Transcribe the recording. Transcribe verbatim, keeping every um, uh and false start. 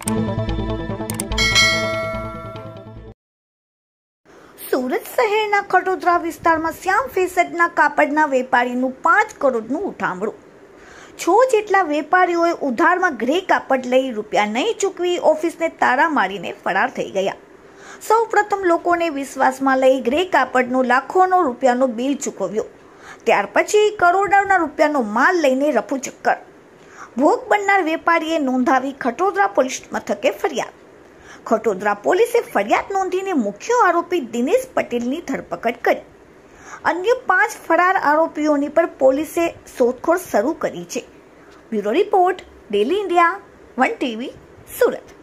સુરત શહેરના ખટોદરા વિસ્તારમાં શ્યામ ફેશનના કાપડના વેપારીનું પાંચ કરોડનું ઉઠામણું. છ જેટલા વેપારીઓએ ઉધારમાં ગ્રે કાપડ લઈ રૂપિયા નહીં ચૂકવી ઓફિસને તાળા મારીને ફરાર થઈ ગયા. સૌ પ્રથમ લોકોને વિશ્વાસમાં લઈ ગ્રે કાપડનું લાખોનો રૂપિયાનો બિલ ચૂકવ્યો. ત્યાર પછી કરોડોના રૂપિયાનો માલ લઈને રફુ ચક્કર. ભોગ બનનાર વેપારીએ નોંધાવી ખટોદરા પોલીસ મથકે ફરિયાદ. ખટોદરા પોલીસે ફરિયાદ નોંધીને મુખ્ય આરોપી દિનેશ પટેલની ધરપકડ કરી. અન્ય પાંચ ફરાર આરોપીઓની પર પોલીસે શોધખોળ શરૂ કરી છે. Bureau report, daily India, one TV, Surat.